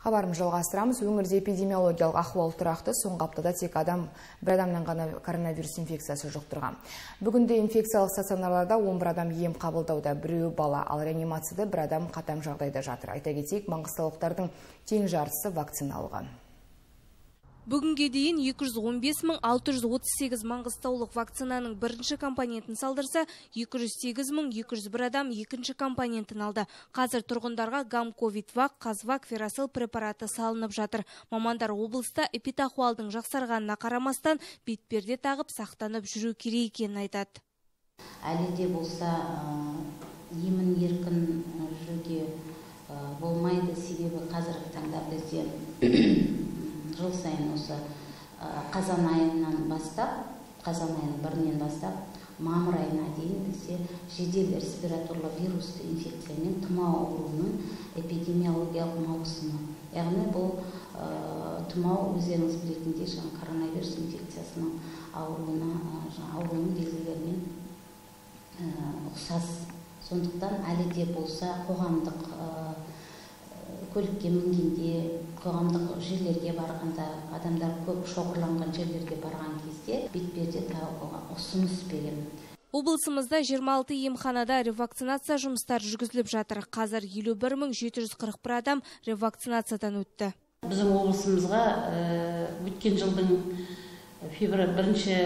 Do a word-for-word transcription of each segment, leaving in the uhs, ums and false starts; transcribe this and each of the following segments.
Хабарымызды жалғастырамыз. Өңірде эпидемиологиялық ахуал тұрақты. Соңғы аптада тек адам бір адамнан ғана коронавирус инфекциясы жұқтырған. Бүгінде инфекциялық стационарларда он бір адам ем қабылдауда, біреуі бала, ал реанимацияда бір адам қатаң жағдайда жатыр. Айта кетейік, маңғыстаулықтардың тең жартысы вакцина алған. Бүгінге дейін екі жүз он бес мың алты жүз отыз сегіз маңғыстаулық вакцинаның бірінші компонентін салдырса, екі жүз сегіз мың екі жүз бір адам екінші компонентін алды. Қазір тұрғындарға гам-ковид-вак, қазвак, ферасыл препараты салынып жатыр. Мамандар облыста эпидахуалдың жақсарғанына қарамастан бетперде тағып сақтанып жүру керек екенін айтады. Әлі де болса емін еркін жүруге болмайды, себебі қазіргі таңда бізде жыл сайын осы қазан айынан бастап, қазан айының бірінен бастап, мамыр айына дейін бізде жедел респираторлы вирусты инфекциямен тұмау ауруының эпидемиологиялық маусымы. Яғни бұл тұмау өздеріңіз білетіндей жаңа коронавирус инфекциясының ауруына, ауруының белгілерімен ұқсас. Сондықтан әлі де болса қоғамдық көлікке мінгенде, қоғамдық жерлерге барғанда, адамдар көп шоғырланған жерлерге барған кезде бетперде тағуға ұсыныс беремін. Облысымызда жиырма алты емханада ревакцинация жұмыстары жүргізіліп жатыр. Қазір елу бір мың жеті жүз қырық бір адам ревакцинациядан өтті. Біздің облысымызға өткен жылдың февраль бірінші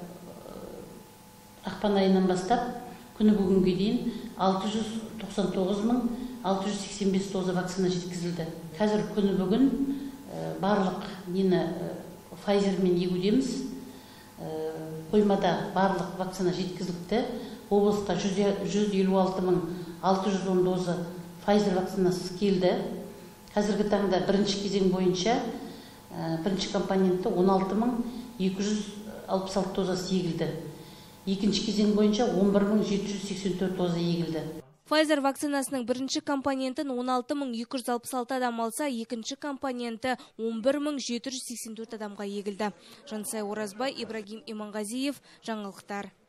ақпан айынан бастап күні бүгінге дейін алты жүз тоқсан тоғыз мың алты жүз сексен бес доза вакцина жеткізілді. Қазір күні бүгін барлық нені Pfizerмен егудеміз. Қоймада барлық вакцина жеткізілді. Облысқа жүз елу алты мың алты жүз он доза Pfizer вакцинасы келді. Қазіргі таңда бірінші кезең бойынша бірінші компонентті он алты мың екі жүз алпыс алты дозасы егілді. Екінші кезең бойынша он бір мың жеті жүз сексен төрт доза егілді. Pfizer вакцинасының бірінші компонентін он алты мың екі жүз алпыс алты адам алса, екінші компоненті он бір мың жеті жүз сексен төрт адамға егілді. Жансай Оразбай, Ибрагим Иманғазиев, жаңалықтар.